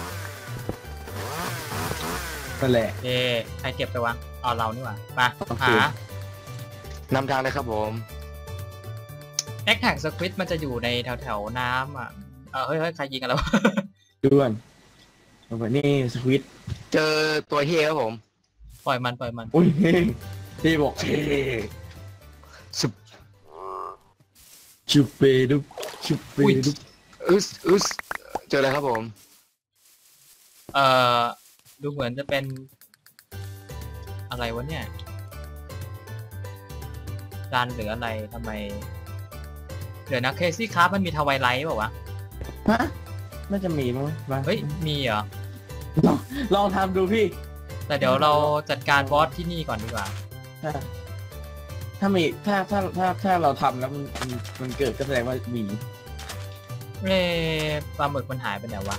[SPEAKER 2] นั่นแหละ
[SPEAKER 1] เอ๊ะใครเก็บไปวะเอาเรานี่หว่ามา
[SPEAKER 2] โอเค
[SPEAKER 1] หาน
[SPEAKER 3] ำทางเลยครับผม
[SPEAKER 1] แอคแท็กสควิตมันจะอยู่ในแถวแถวๆน้ำอ่ะเออเฮ้ยเฮ้ยใครยิงกันแล้ว
[SPEAKER 2] ด้วนเอาไปนี่สควิต
[SPEAKER 3] เจอตัวเฮียครับผม
[SPEAKER 1] ปล่อยมันปล่อยมัน
[SPEAKER 2] อุ้ยพี่บอกเฮ้
[SPEAKER 3] สุบ
[SPEAKER 2] ชุบเปดุบชุบเปดุบ
[SPEAKER 3] อึสอึสเจออะไรครับผม
[SPEAKER 1] เอ่อดูเหมือนจะเป็น อะไรวะเนี่ยจานหรืออะไรทำไมเดี๋ยวนะเคซี่คราฟมันมีทวายไลท์เปล่าวะ
[SPEAKER 2] ฮะน่าจะมีมั้งมา
[SPEAKER 1] เฮ้ยมีเหรอ
[SPEAKER 2] ลองลองทำดูพี่
[SPEAKER 1] แต่เดี๋ยวเราจัดการบอสที่นี่ก่อนดีกว่า
[SPEAKER 2] ถ้าถ้ามีถ้าถ้าถ้าถ้าเราทำแล้วมันมันมันเกิดก็แสดงว่ามี
[SPEAKER 1] เร่ปลาหมึกมันหายไปไหนวะ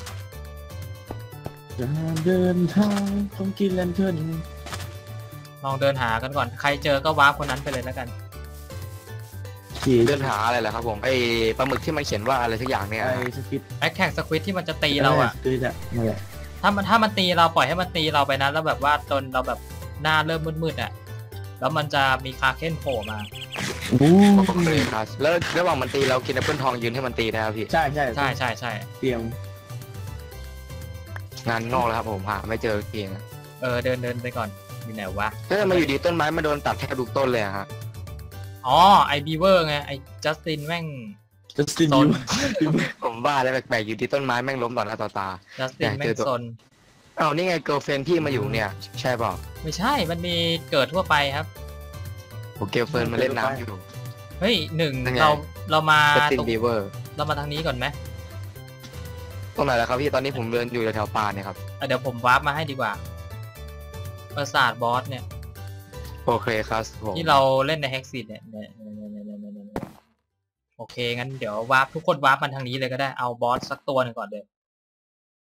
[SPEAKER 2] การเดินทางของกินแลนเทิร์น
[SPEAKER 1] ลองเดินหากันก่อนใครเจอก็วาร์ปคนนั้นไปเลยแล้วกัน
[SPEAKER 2] ขี่
[SPEAKER 3] เดินหาอะไรเหรอครับผมไอปลาหมึกที่มันเขียนว่าอะไรสักอย่างเนี่ย
[SPEAKER 2] ไอ้สกิท
[SPEAKER 1] แอคแท็กสควิตที่มันจะตีเราอ่ะ
[SPEAKER 2] สกิทอะนั่นแหละ
[SPEAKER 1] ถ้ามันถ้ามันตีเราปล่อยให้มันตีเราไปนะแล้วแบบว่าจนเราแบบหน้าเริ่มมืดๆอ่ะแล้วมันจะมีคาเคนโผล่มา
[SPEAKER 2] อู้
[SPEAKER 3] โอเคครับแล้วระหว่างมันตีเรากินแอปเปิลทองยืนให้มันตีนะครับพี่
[SPEAKER 2] ใช่ใช่
[SPEAKER 1] ใช่ใช่ใช่
[SPEAKER 2] เตรียม
[SPEAKER 3] งานงอกแล้วครับผมหาไม่เจอเอง
[SPEAKER 1] เออเดินเดินไปก่อนมีไหนวะ
[SPEAKER 3] ถ้ามาอยู่ดีต้นไม้มาโดนตัดแทบทุกต้นเลยอะฮะ
[SPEAKER 1] อ๋อไอบีเวอร์ไงไอจัสตินแม่ง
[SPEAKER 2] จัสติน
[SPEAKER 1] ซน
[SPEAKER 2] ยู
[SPEAKER 3] ผมว่าอะไรแปลกๆอยู่ที่ต้นไม้แม่งล้มต่อหน้าต่อตา
[SPEAKER 1] จัสตินแม่งซน
[SPEAKER 3] อ้าวนี่ไงเกิร์ลเฟนพี่มาอยู่เนี่ยใช่เปล่า
[SPEAKER 1] ไม่ใช่มันมีเกิดทั่วไปครับ
[SPEAKER 3] ผมเกิร์ลเฟนมาเล่นน้ำอยู่
[SPEAKER 1] เฮ้ยหนึ่ง
[SPEAKER 3] ยังไง
[SPEAKER 1] เราเรามา
[SPEAKER 3] สติน
[SPEAKER 1] ตรง
[SPEAKER 3] บีเวอร์
[SPEAKER 1] เรามาทางนี้ก่อนไหม
[SPEAKER 3] ตรงไหนแล้วครับพี่ตอนนี้ผมเดินอยู่แถวๆป่าเนี่ยครับ
[SPEAKER 1] อ่ะเดี๋ยวผมวาร์ปมาให้ดีกว่าปราสาทบอสเนี่ย
[SPEAKER 3] โอเคครับผม
[SPEAKER 1] ที่เราเล่นในแฮกซิตเนี่ยเนี่ยเนี่ยเนี่ยเนี่ยเนี่ยเนี่ยโอเคงั้นเดี๋ยววาร์ปทุกคนวาร์ปมันทางนี้เลยก็ได้เอาบอสสักตัวหนึ่งก่อนเลย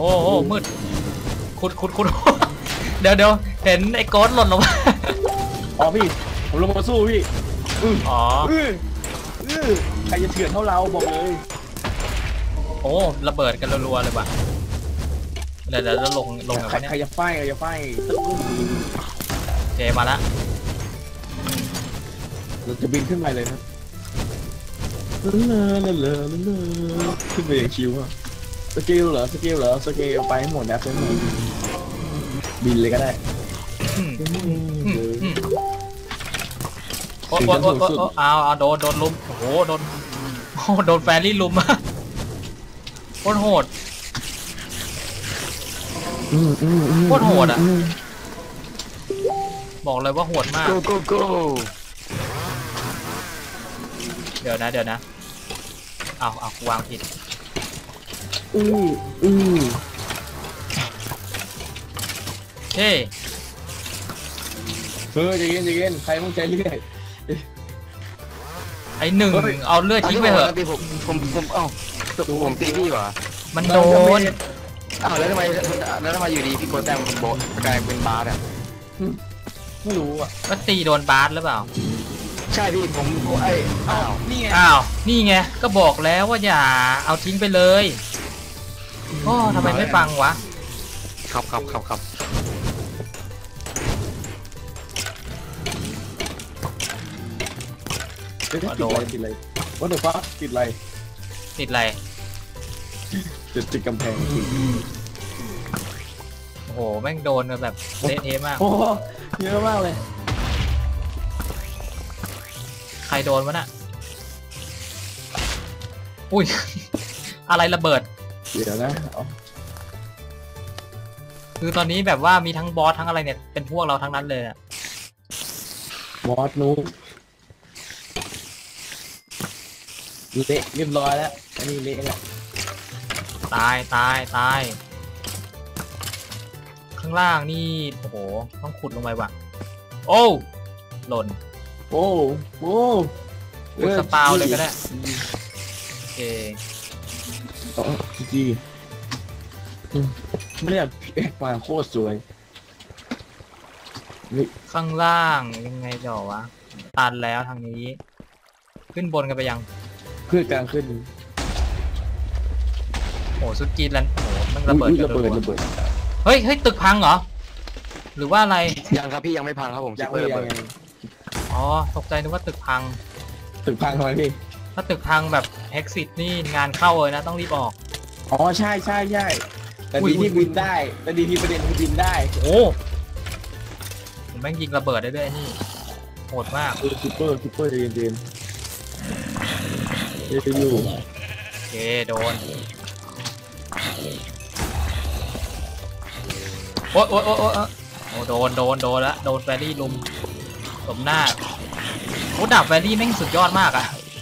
[SPEAKER 1] โหมืดขุดขุดขุด เดี๋ยวเดี๋ยวเห็นไอ้โกดหล่นลงมา
[SPEAKER 2] อ๋อพี่ผมลงมาสู้พี่อื้อ
[SPEAKER 1] อ๋อ
[SPEAKER 2] อื้ออื้อใครจะเถื่อนเท่าเราบอกเลย
[SPEAKER 1] โอ้ระเบิดกันรัวๆเลยว่ะเดี๋ยวเดี๋ยวจะลงลงแบบ
[SPEAKER 2] ใคร
[SPEAKER 1] นี้
[SPEAKER 2] ใครจะไฟใครจะไฟตึ้ง
[SPEAKER 1] โอเคมาละ
[SPEAKER 2] เราจะบินขึ้นไปเลยนะเลอะเลอะเลอะเลอะขึ้นไปอย่างชิวอะสกิลเหรอสกิลเหรอสกิลไปให้หมดนะเพื่อนบินเลยก็ได้
[SPEAKER 1] อืมอืมอืมโอ้โอ้โอ้โอ้โอ้เอาเอาโดนโดนลุมโอ้โหโดนโอ้โดนแฟรี่ลุมอะโคตรโหด โคตรโหดอะ บอกเลยว่าโหดมาก
[SPEAKER 3] โกโกโก
[SPEAKER 1] เดี๋ยวนะเดี๋ยวนะเอาเอาวางผิด
[SPEAKER 2] อืออือ
[SPEAKER 1] เฮ้
[SPEAKER 2] เฮ้ยใจเย็นใจเย็นใครต้องใจเรื่อย
[SPEAKER 1] ไอหนึ่ง
[SPEAKER 2] เฮ้ย
[SPEAKER 1] เอาเลือดทิ้งไปเถอะ
[SPEAKER 3] ตีผมผมผมเอ้าผมตีพี่วะ
[SPEAKER 1] มันโดน
[SPEAKER 3] อ้าวแล้วทำไมแล้วทำไมอยู่ดีพี่โกแต้มเป็นโบกลายเป็นบาสอ่ะ
[SPEAKER 2] ไม่รู้อ่ะ
[SPEAKER 1] ก็ตีโดนบาสหรือเปล่า
[SPEAKER 3] ใช่พี่ผมไอ้อ้าว
[SPEAKER 2] นี่ไง
[SPEAKER 1] อ้าว นี่ไง ก็บอกแล้วว่าอย่าเอาทิ้งไปเลยโอ้ทำไมไม่ฟังวะ
[SPEAKER 3] ครับครับครับครับ
[SPEAKER 2] ติดอะไรติดอะไรวัดเดอร์ฟัคติดอะไร
[SPEAKER 1] ติดอะไร
[SPEAKER 2] ติดติดกำแพง
[SPEAKER 1] โอ้โห แม่งโดนกันแบบเละเทะมาก
[SPEAKER 2] โอ้เยอะมากเลย
[SPEAKER 1] ใครโดนวะน่ะ อุ้ย อะไรระเบิด
[SPEAKER 2] เดี๋ยวนะ
[SPEAKER 1] คือตอนนี้แบบว่ามีทั้งบอสทั้งอะไรเนี่ย เป็นพวกเราทั้งนั้นเลยอะ
[SPEAKER 2] บอสนู้เละเรียบร้อยแล้วอันนี้เละแล้ว
[SPEAKER 1] ตายตายตาย ข้างล่างนี่ โอ้โห ต้องขุดลงไปว่ะ โอ้หล่น
[SPEAKER 2] โอ้โอ้
[SPEAKER 1] ขุดสปาวเลยก็ได้ โอเค
[SPEAKER 2] จีจีไม่ได้เอ็กมาโคตรสวย
[SPEAKER 1] ข้างล่างยังไงต่อวะ ตันแล้วทางนี้ ขึ้นบนกันไปยัง
[SPEAKER 2] เพื่อกลางขึ้น
[SPEAKER 1] โอ้สุดจีนแล้วโอ้โหมันระเบิด
[SPEAKER 2] อุ๊ย
[SPEAKER 1] กัน
[SPEAKER 2] ระเบิด
[SPEAKER 1] รัว
[SPEAKER 2] ระเบิด
[SPEAKER 1] ๆเฮ้ยเฮ้ยตึกพังเหรอ หรือว่าอะไร
[SPEAKER 3] ยังครับพี่ยังไม่พังครับผม
[SPEAKER 2] ยัง
[SPEAKER 3] เปิ
[SPEAKER 2] ไม่
[SPEAKER 3] ด
[SPEAKER 2] ยั
[SPEAKER 3] เปิ
[SPEAKER 2] ง
[SPEAKER 3] ด
[SPEAKER 2] ยัง
[SPEAKER 1] อ๋อ ตกใจนึกว่าตึกพัง
[SPEAKER 2] ตึกพังทำไมพี่
[SPEAKER 1] ถ้าตึกพังแบบ exit นี่งานเข้าเลยนะ ต้องรีบออก
[SPEAKER 2] อ๋อใช่ใช่ใช่แต่
[SPEAKER 1] อุ๊ย
[SPEAKER 2] ดีที่บินได้แต่ดีที่ประเด็นคือบินได้
[SPEAKER 1] โอ้ผมแม่งยิงระเบิดได้ด้วยไอ้นี่ โหดมาก
[SPEAKER 2] เออซูเปอร์ซูเปอร์เย็นเย็นเย็นอยู่
[SPEAKER 1] โอเค โดน โอ๊ยโอ๊ยโอ๊ยโอ๊ยโอ้โดน โดน โดนละโดนแฟรี่ลุมสมหน้าโอ้ดาบแฟรี่แม่งสุดยอดมากอะ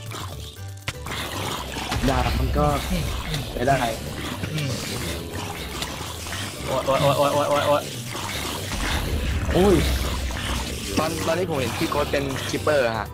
[SPEAKER 2] ดาบมันก็ใช้ได้
[SPEAKER 1] อืมโอ๊ยโอ๊ยโอ๊ยโอ๊ยโอ๊ยโอ๊ยโอ๊ย
[SPEAKER 2] โอ้ย
[SPEAKER 3] ตอนตอนนี้ผมเห็นพี่โกเป็นคิปเปอร์ฮะ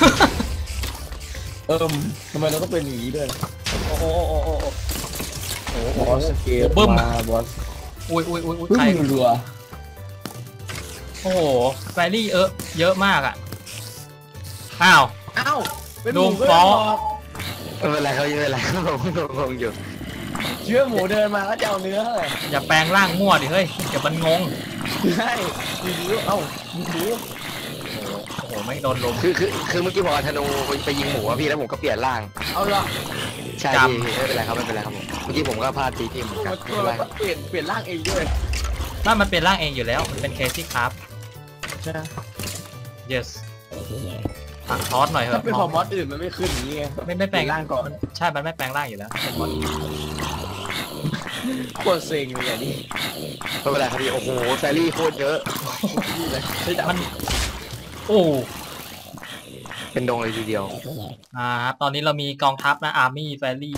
[SPEAKER 2] เอิ่มทำไมเราต้องเป็นอย่างนี้ด้วย
[SPEAKER 1] โอ้โหโอ้โหโอ้โห
[SPEAKER 2] บอสสเกล
[SPEAKER 1] บึ้ม
[SPEAKER 2] มาบอส
[SPEAKER 1] อุ้ยอุ้ยอุ้ยอุ้ย
[SPEAKER 2] บึ้
[SPEAKER 1] ใคร
[SPEAKER 2] มรัว
[SPEAKER 1] โอ้โหแฟรี่เออเยอะมากอ่ะ อ้าว
[SPEAKER 2] อ้าวเป็นห
[SPEAKER 1] ลุ
[SPEAKER 2] มู
[SPEAKER 1] ง
[SPEAKER 2] ก็
[SPEAKER 1] ฟ้อง
[SPEAKER 2] บอก
[SPEAKER 3] ไม่เป็นไรเขาไม่เป็นไรครับผมงงอยู่
[SPEAKER 2] เชื่อหมูเดินมาก็จะเอาเนื้อเลย
[SPEAKER 1] อย่าแปลงร่างมั่วดิเฮ้ยเดี๋ยวมันงง
[SPEAKER 2] ใช่หมูเอ้าหมู
[SPEAKER 1] โอ้โหไม่งโดนลุม
[SPEAKER 3] คือคือคือเมื่อกี้ผมเอาธนูไปยิงหมูอะพี่แล้วผมก็เปลี่ยนร่าง
[SPEAKER 2] เอาละ
[SPEAKER 3] ใช่
[SPEAKER 1] จำ
[SPEAKER 3] พี่ไม่เป็นไรครับไม่เป็นไรครับผมเมื่อกี้ผมก็พลาดตีที่เหมือนกัน
[SPEAKER 2] ตัว
[SPEAKER 3] ไม่เป็น
[SPEAKER 2] เรา
[SPEAKER 3] ไร
[SPEAKER 2] ก็เปลี่ยนเปลี่ยนร่างเองด้วย
[SPEAKER 1] นั่นมันเป็นร่างเองอยู่แล้ว มันเป็นเคซี่ครับ
[SPEAKER 2] ใช่ไหม
[SPEAKER 1] yes อ่ะทอสหน่อยเถ
[SPEAKER 2] ถ้า
[SPEAKER 1] อะ
[SPEAKER 2] เป็นของมอสอื่นมันไม่ขึ้นอย่างนี้ไง
[SPEAKER 1] ไม่ไม่แปลง
[SPEAKER 2] ร่างก่อน
[SPEAKER 1] มันใช่ มันไม่แปลงร่างอยู่แล้วเป็นมอส
[SPEAKER 2] ปวดเซ็งเลยอย่างนี้
[SPEAKER 3] ไม่เป็นไรครับพี่โอ้โหแฟรี่โคตรเยอะ
[SPEAKER 2] นี่เลยใช่ดับ
[SPEAKER 1] มันโอ้
[SPEAKER 3] เป็นดงเลยทีเดียว
[SPEAKER 1] อ่าครับตอนนี้เรามีกองทัพนะอาร์มี่แฟรี่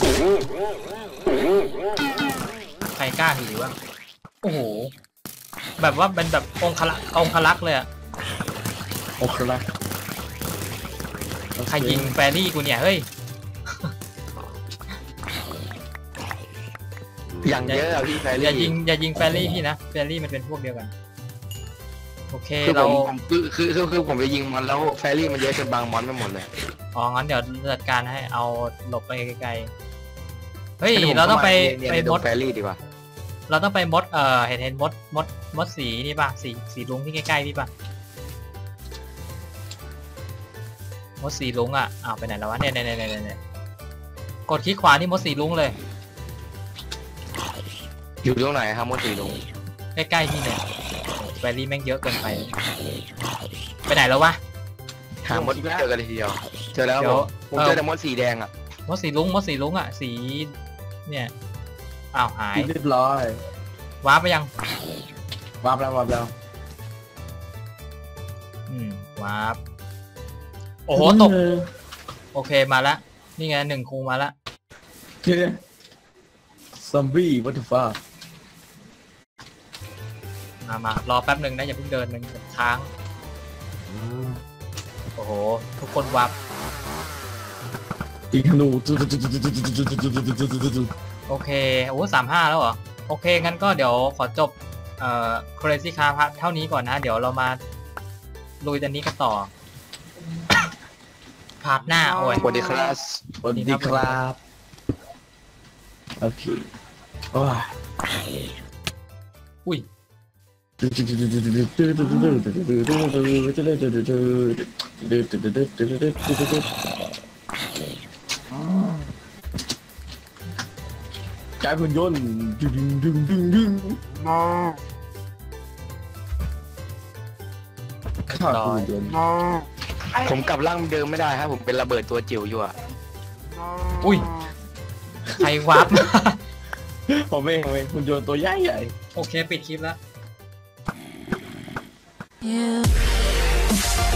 [SPEAKER 1] ใครกล้าหือวะโอ้โห แบบว่าเป็นแบบองคลักษ์องคลักษ์เลยอะ
[SPEAKER 2] โอเคละ
[SPEAKER 1] ใครยิงแฟรี่กูเนี่ย เฮ้ย
[SPEAKER 3] อย่างเยอะอะพี่แฟ
[SPEAKER 1] อย่า
[SPEAKER 3] รี่
[SPEAKER 1] ยิงอย่ายิงแฟรี่พี่นะแฟรี่มันเป็นพวกเดียวกันโอเค
[SPEAKER 3] คือผ
[SPEAKER 1] เรา
[SPEAKER 3] มผมคือคือคือคือผมไปยิงมันแล้วแฟรี่มันเยอะจนบางมอนไปหมดเลย
[SPEAKER 1] อ๋องั้นเดี๋ยวจัดการให้เอาหลบไปไกลๆเฮ้ย
[SPEAKER 3] งั้นผม
[SPEAKER 1] เราต้องไป
[SPEAKER 3] เข้ามา
[SPEAKER 1] ไป
[SPEAKER 3] เรียนใน
[SPEAKER 1] ม
[SPEAKER 3] ด
[SPEAKER 1] ด
[SPEAKER 3] งแฟรี่ดีกว่า
[SPEAKER 1] เราต้องไปมดเอ่อเห็นเห็นมดมดมดสีนี่ป่ะสีสีลุงที่ใกล้ๆพี่ป่ะมดสีลุงอ่ะอ้าวไปไหนแล้ววะเนี่ยเนี่ยเนี่ยเนี่ยเนี่ยกดคลิกขวานี่มดสีลุงเลย
[SPEAKER 3] อยู่ตรงไหนครับมดสีลุง
[SPEAKER 1] ใกล้ๆพี่เนี่ยแฟรี่แม่งเยอะเกินไปไปไหนแล้ววะ
[SPEAKER 3] หามดไม่เจอกันเลยทีเดียวเจอแล้ว
[SPEAKER 1] เดี๋ยว
[SPEAKER 3] ผมผมเจอแต่มดสีแดงอ่ะ
[SPEAKER 1] มดสีลุงมดสีลุงอ่ะสีเนี่ยอ้าวหาย
[SPEAKER 2] เรียบร้อย
[SPEAKER 1] ว้าร์ปไปยัง
[SPEAKER 2] วาบแล้ววาบแล้ว
[SPEAKER 1] อืมว้าร์ปโอ้โหตกโอเคมาละนี่ไงหนึ่งครูมาละ
[SPEAKER 2] เนี่ยซอมบี้วัตถุฟ้า
[SPEAKER 1] มามารอแป๊บหนึ่งนะอย่าเพิ่งเดินมันค้างโอ้โหทุกคนวับ
[SPEAKER 2] อีกธนู
[SPEAKER 1] โอเคโอ้สามห้าแล้วเหรอโอเคงั้นก็เดี๋ยวขอจบเอ่อ Crazy Car พาร์ทเท่านี้ก่อนนะเดี๋ยวเรามาลุยตันนี้กันต่อ พาร์ทหน้าโอ้ย
[SPEAKER 3] สวัสดีครับ
[SPEAKER 2] สวัสดีครับโอเคโอ้ย
[SPEAKER 1] อุ้ย
[SPEAKER 2] กลายเป็นยนต์ดึงดึงดึงดึงข้าวเป็นยนต์
[SPEAKER 3] ผมกลับร่างเดิมไม่ได้ครับผมเป็นระเบิดตัวจิ๋วอยู่อะ
[SPEAKER 1] อุ้ยใครวับ
[SPEAKER 2] ผมเองผมเองคุณโยนตัวใหญ่ใหญ่
[SPEAKER 1] โอเคปิดคลิปแล้ว
[SPEAKER 4] You